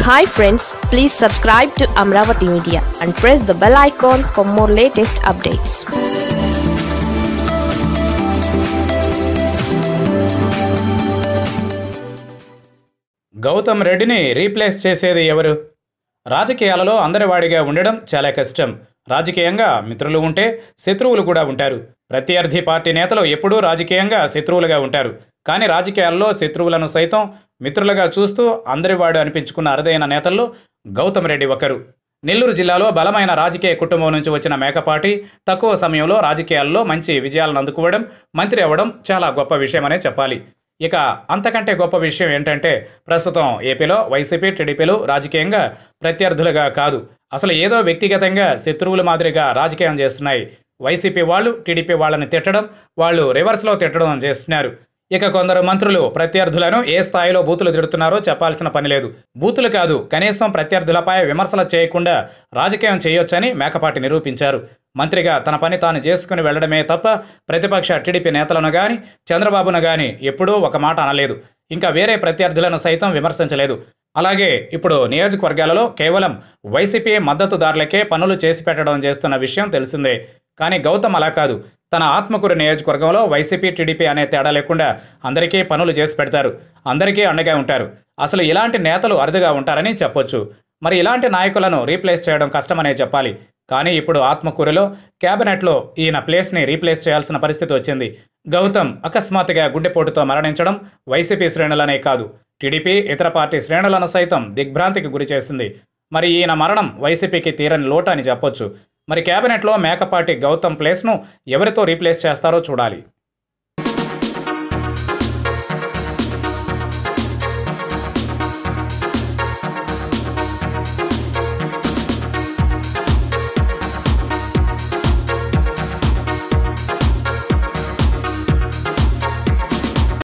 Hi friends, please subscribe to Amaravathi Media and press the bell icon for more latest updates. Gautam రెడ్డిని replace చేసేది ఎవరు? రాజకీయాలలో అందరివాడిగా ఉండడం చాలా కష్టం. రాజకీయంగా మిత్రులు ఉంటే శత్రువులు కూడా ఉంటారు. ప్రత్యర్థి పార్టీ నేతలు ఎప్పుడూ రాజకీయంగా శత్రువులుగా ఉంటారు. కానీ రాజకీయాల్లో శత్రువులను సైతం మిత్రులుగా చూస్తూ అందరివాడు అనిపించుకున్న అరుదైన నేతల్లో గౌతమ్ రెడ్డి ఒకరు. నెల్లూరు జిల్లాలో బలమైన రాజకీయ కుటుంబం నుంచి వచ్చిన మేకపాటి తక్కువ సమయంలో రాజకీయాల్లో మంచి విజయాలను అందుకోవడం, మంత్రి అవ్వడం చాలా గొప్ప విషయమనే చెప్పాలి. ఇక అంతకంటే గొప్ప విషయం ఏంటంటే ప్రస్తుతం ఏపీలో వైసీపీ, టీడీపీలు రాజకీయంగా ప్రత్యర్థులుగా కాదు, అసలు ఏదో వ్యక్తిగతంగా శత్రువుల మాదిరిగా రాజకీయం చేస్తున్నాయి. వైసీపీ వాళ్ళు టీడీపీ వాళ్ళని తిట్టడం, వాళ్ళు రివర్స్లో తిట్టడం చేస్తున్నారు. ఇక కొందరు మంత్రులు ప్రత్యర్థులను ఏ స్థాయిలో బూతులు తిడుతున్నారో చెప్పాల్సిన పని లేదు. బూతులు కాదు, కనీసం ప్రత్యర్థులపై విమర్శలు చేయకుండా రాజకీయం చేయొచ్చని మేకపాటి నిరూపించారు. మంత్రిగా తన పని తాను చేసుకుని వెళ్లడమే తప్ప ప్రతిపక్ష టీడీపీ నేతలను గాని చంద్రబాబును గాని ఎప్పుడూ ఒక మాట అనలేదు. ఇంకా వేరే ప్రత్యర్థులను సైతం విమర్శించలేదు. అలాగే ఇప్పుడు నియోజకవర్గాలలో కేవలం వైసీపీ మద్దతుదారులకే పనులు చేసి పెట్టడం చేస్తున్న విషయం తెలిసిందే. కానీ గౌతమ్ అలా కాదు. తన ఆత్మకూరు నియోజకవర్గంలో వైసీపీ, టీడీపీ అనే తేడా లేకుండా అందరికీ పనులు చేసి పెడతారు. అందరికీ అండగా ఉంటారు. అసలు ఇలాంటి నేతలు అరుదుగా ఉంటారని చెప్పొచ్చు. మరి ఇలాంటి నాయకులను రీప్లేస్ చేయడం కష్టమనే చెప్పాలి. కానీ ఇప్పుడు ఆత్మకూరులో క్యాబినెట్లో ఈయన ప్లేస్ని రీప్లేస్ చేయాల్సిన పరిస్థితి వచ్చింది. గౌతమ్ అకస్మాత్తుగా గుండెపోటుతో మరణించడం వైసీపీ శ్రేణులనే కాదు, టీడీపీ ఇతర పార్టీ శ్రేణులను సైతం దిగ్భ్రాంతికి గురి చేసింది. మరి ఈయన మరణం వైసీపీకి తీరని లోటు అని చెప్పొచ్చు. మరి క్యాబినెట్లో మేకపాటి గౌతమ్ ప్లేస్ను ఎవరితో రీప్లేస్ చేస్తారో చూడాలి.